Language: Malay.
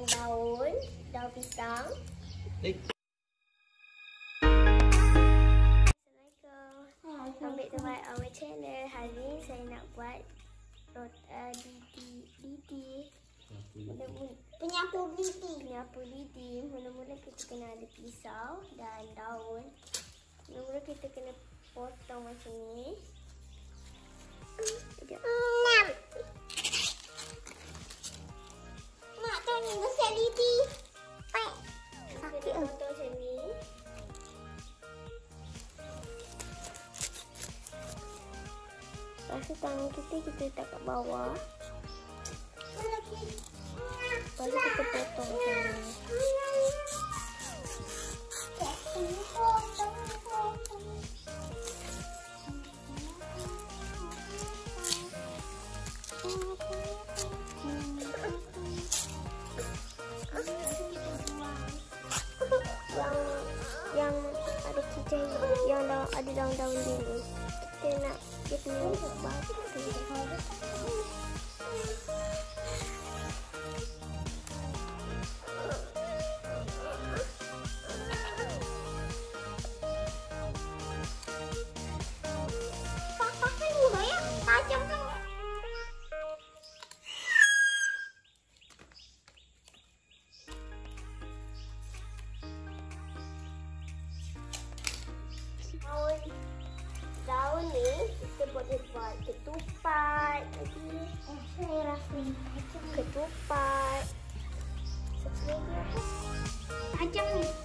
daun pisang. Assalamualaikum. Ambil tempat our channel. Hari ni saya nak buat lidi. Penyapu lidi. Mula-mula kita kena ada pisau dan daun. Mula-mula kita kena potong macam ni. Mak tahu ni besar lidi. Kita potong macam ni. Lepas tu tangan kita letak kat bawah. Lepas tu kita potong macam ni. Yang ada cicak, yang ada daun-daun ni, kita nak dia punya batu. Daun ni kita boleh buat ketupat lagi. Saya rasa ketupat. Satu lagi apa? macam ni.